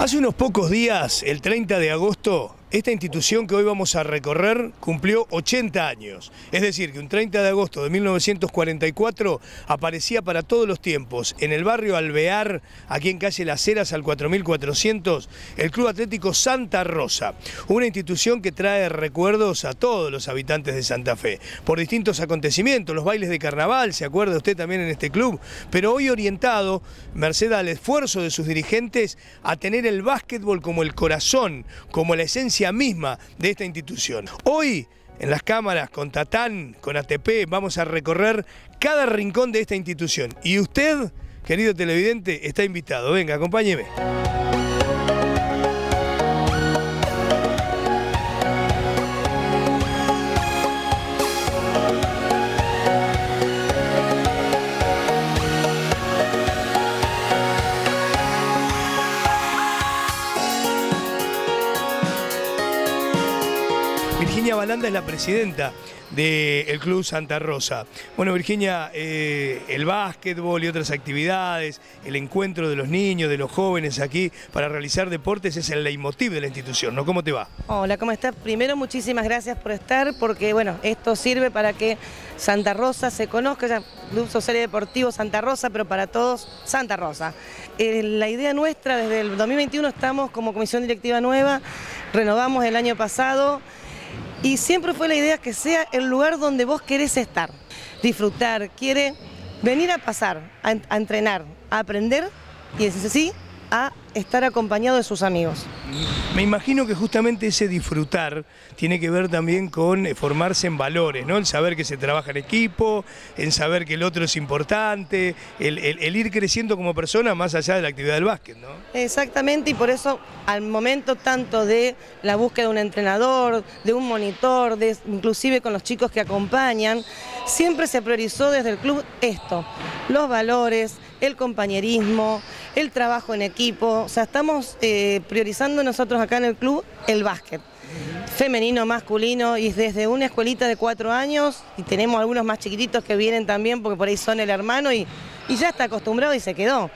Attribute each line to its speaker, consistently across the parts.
Speaker 1: Hace unos pocos días, el 30 de agosto, esta institución que hoy vamos a recorrer cumplió 80 años. Es decir, que un 30 de agosto de 1944 aparecía para todos los tiempos en el barrio Alvear, aquí en calle Las Heras al 4400, el Club Atlético Santa Rosa. Una institución que trae recuerdos a todos los habitantes de Santa Fe, por distintos acontecimientos, los bailes de carnaval, se acuerda usted también en este club, pero hoy orientado, merced al esfuerzo de sus dirigentes, a tener el básquetbol como el corazón, como la esencia misma de esta institución. Hoy, en las cámaras, con Tatán, con ATP, vamos a recorrer cada rincón de esta institución. Y usted, querido televidente, está invitado. Venga, acompáñeme. Virginia Balanda es la presidenta del Club Santa Rosa. Bueno, Virginia, el básquetbol y otras actividades, el encuentro de los niños, de los jóvenes aquí para realizar deportes es el leitmotiv de la institución, ¿no? ¿Cómo te va?
Speaker 2: Hola, ¿cómo estás? Primero, muchísimas gracias por estar, porque bueno, esto sirve para que Santa Rosa se conozca, ya Club Social y Deportivo Santa Rosa, pero para todos Santa Rosa. La idea nuestra, desde el 2021 estamos como comisión directiva nueva, renovamos el año pasado, y siempre fue la idea que sea el lugar donde vos querés estar, disfrutar, quiere venir a pasar, a entrenar, a aprender y sí, a estar acompañado de sus amigos.
Speaker 1: Me imagino que justamente ese disfrutar tiene que ver también con formarse en valores, ¿no? El saber que se trabaja en equipo, en saber que el otro es importante, el ir creciendo como persona más allá de la actividad del básquet, ¿no?
Speaker 2: Exactamente, y por eso al momento tanto de la búsqueda de un entrenador, de un monitor, inclusive con los chicos que acompañan, siempre se priorizó desde el club esto, los valores, el compañerismo, el trabajo en equipo. O sea, estamos priorizando nosotros acá en el club el básquet, femenino, masculino, y desde una escuelita de 4 años, y tenemos algunos más chiquititos que vienen también porque por ahí son el hermano y ya está acostumbrado y se quedó.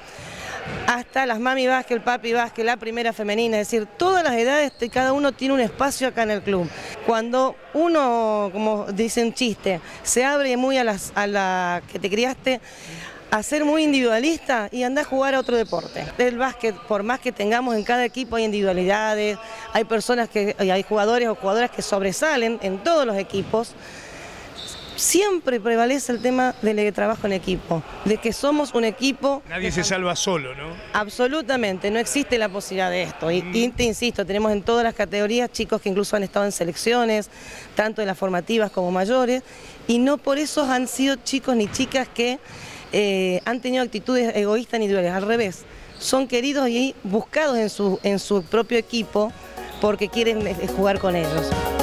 Speaker 2: Hasta las mami básquet, el papi básquet, la primera femenina, es decir, todas las edades, cada uno tiene un espacio acá en el club. Cuando uno, como dice un chiste, se abre muy a la que te criaste, a ser muy individualista y anda a jugar a otro deporte. El básquet, por más que tengamos en cada equipo, hay individualidades, hay hay jugadores o jugadoras que sobresalen en todos los equipos. Siempre prevalece el tema del trabajo en equipo, de que somos un equipo.
Speaker 1: Nadie se salva solo, ¿no?
Speaker 2: Absolutamente, no existe la posibilidad de esto. Y te insisto, tenemos en todas las categorías chicos que incluso han estado en selecciones, tanto de las formativas como mayores, y no por eso han sido chicos ni chicas que han tenido actitudes egoístas ni duales, al revés, son queridos y buscados en su propio equipo porque quieren jugar con ellos.